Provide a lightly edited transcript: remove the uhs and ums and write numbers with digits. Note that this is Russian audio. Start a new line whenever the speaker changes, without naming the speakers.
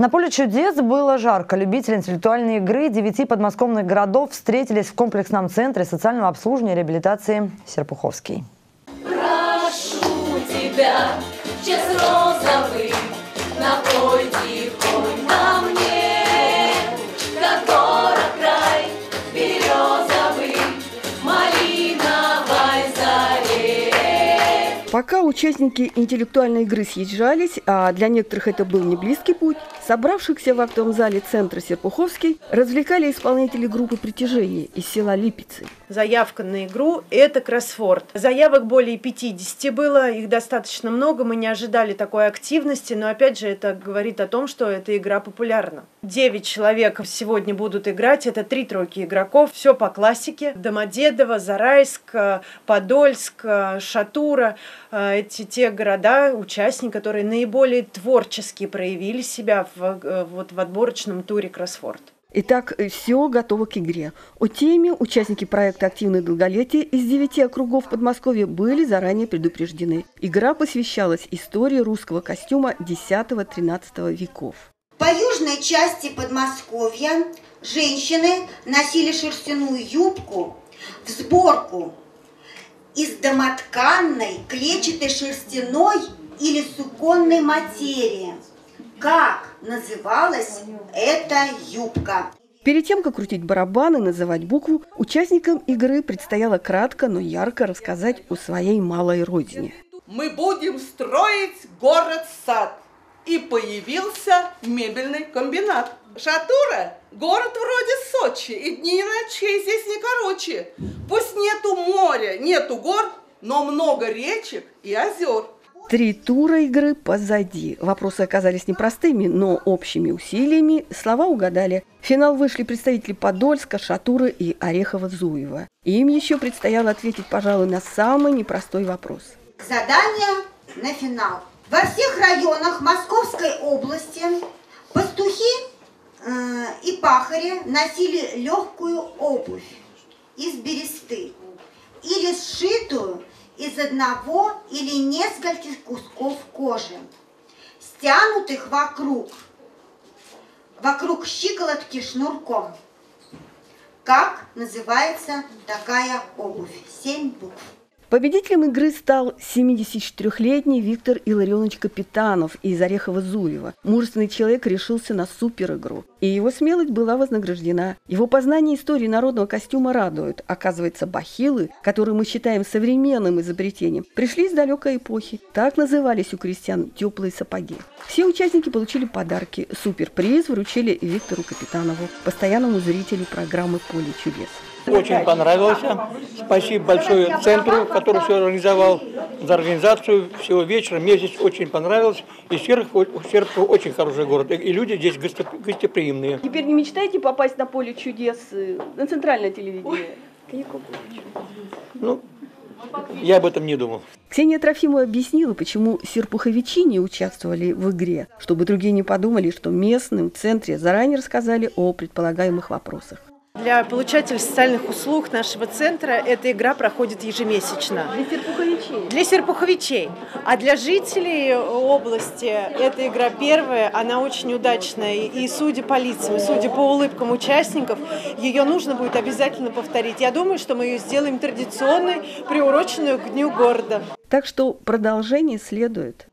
На поле чудес было жарко. Любители интеллектуальной игры 9 подмосковных городов встретились в комплексном центре социального обслуживания и реабилитации «Серпуховский».
Прошу тебя, час розовый, напой тихонь на мне, как город край березовый, малиновой заре.
Пока участники интеллектуальной игры съезжались, а для некоторых это был не близкий путь, собравшихся в актовом зале центра Серпуховский развлекали исполнители группы «Притяжение» из села Липицы.
Заявка на игру – это кроссворд. Заявок более 50 было, их достаточно много, мы не ожидали такой активности, но опять же это говорит о том, что эта игра популярна. 9 человек сегодня будут играть, это 3 тройки игроков, все по классике. Домодедово, Зарайск, Подольск, Шатура – эти те города, участники, которые наиболее творчески проявили себя в отборочном туре кроссворд.
Итак, все готово к игре. О теме участники проекта «Активное долголетие» из 9 округов Подмосковья были заранее предупреждены. Игра посвящалась истории русского костюма X-XIII веков.
По южной части Подмосковья женщины носили шерстяную юбку в сборку из домотканной, клетчатой шерстяной или суконной материи. Как называлась эта юбка?
Перед тем, как крутить барабан и называть букву, участникам игры предстояло кратко, но ярко рассказать о своей малой родине.
Мы будем строить город-сад. И появился мебельный комбинат. Шатура – город вроде Сочи, и дней и ночей здесь не короче. Пусть нету моря, нету гор, но много речек и озер.
3 тура игры позади. Вопросы оказались непростыми, но общими усилиями слова угадали. В финал вышли представители Подольска, Шатуры и Орехово-Зуева. Им еще предстояло ответить, пожалуй, на самый непростой вопрос.
Задание на финал. Во всех районах Московской области пастухи и пахари носили легкую обувь из бересты или сшитую из одного или нескольких кусков кожи, стянутых вокруг щиколотки шнурком. Как называется такая обувь? 7 букв.
Победителем игры стал 74-летний Виктор Илларионович Капитанов из Орехово-Зуева. Мужественный человек решился на суперигру, и его смелость была вознаграждена. Его познание истории народного костюма радует. Оказывается, бахилы, которые мы считаем современным изобретением, пришли из далекой эпохи. Так назывались у крестьян теплые сапоги. Все участники получили подарки. Суперприз вручили Виктору Капитанову, постоянному зрителю программы «Поле чудес».
Очень понравился. Спасибо большое центру, который все организовал, за организацию всего вечера. Мне здесь очень понравилось. И Серпухов очень хороший город. И люди здесь гостеприимные.
Теперь не мечтаете попасть на «Поле чудес» на центральное телевидение?
Ну, я об этом не думал.
Ксения Трофимова объяснила, почему серпуховичи не участвовали в игре, чтобы другие не подумали, что местным в центре заранее рассказали о предполагаемых вопросах.
Для получателей социальных услуг нашего центра эта игра проходит ежемесячно.
Для серпуховичей?
Для серпуховичей. А для жителей области эта игра первая, она очень удачная. И судя по лицам, и судя по улыбкам участников, ее нужно будет обязательно повторить. Я думаю, что мы ее сделаем традиционной, приуроченную к Дню города.
Так что продолжение следует.